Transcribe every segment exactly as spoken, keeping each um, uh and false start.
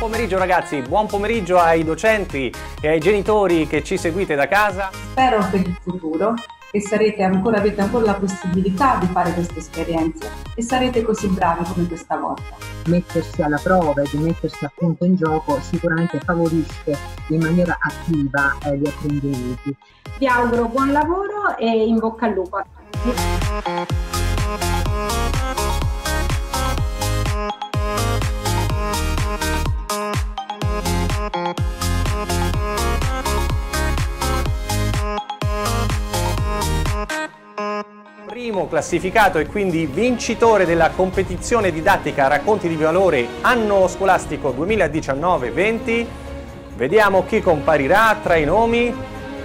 pomeriggio ragazzi, buon pomeriggio ai docenti e ai genitori che ci seguite da casa. Spero per il futuro che sarete ancora, avete ancora la possibilità di fare queste esperienze e sarete così bravi come questa volta. Mettersi alla prova e di mettersi appunto in gioco sicuramente favorisce in maniera attiva eh, gli apprendimenti. Vi auguro buon lavoro e in bocca al lupo a tutti. Primo classificato e quindi vincitore della competizione didattica Racconti di Valore anno scolastico duemiladiciannove venti. Vediamo chi comparirà tra i nomi.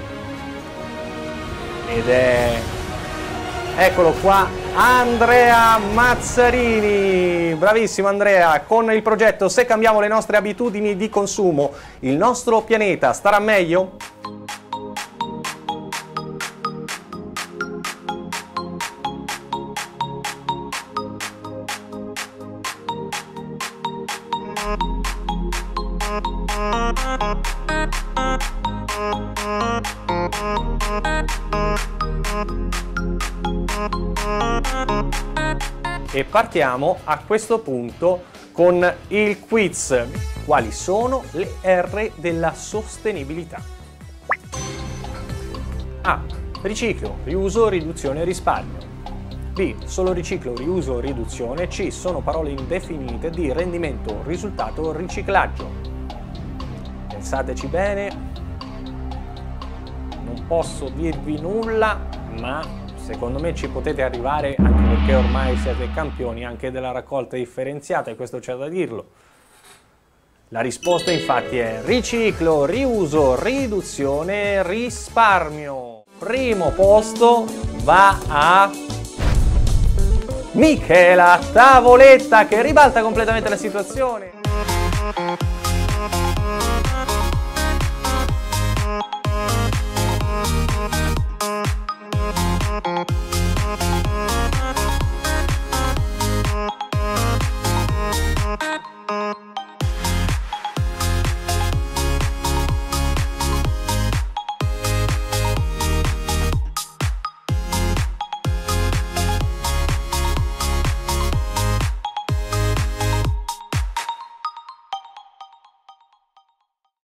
Ed è... eccolo qua, Andrea Mazzarini. Bravissimo Andrea, con il progetto Se cambiamo le nostre abitudini di consumo, il nostro pianeta starà meglio? E partiamo a questo punto con il quiz. Quali sono le R della sostenibilità? A. Riciclo, riuso, riduzione e risparmio. B. Solo riciclo, riuso, riduzione. C. Sono parole indefinite. D. Rendimento, risultato, riciclaggio. Pensateci bene. Non posso dirvi nulla, ma secondo me ci potete arrivare, anche perché ormai siete campioni anche della raccolta differenziata e questo c'è da dirlo. La risposta infatti è riciclo, riuso, riduzione, risparmio. Primo posto va a Michela Tavoletta, che ribalta completamente la situazione.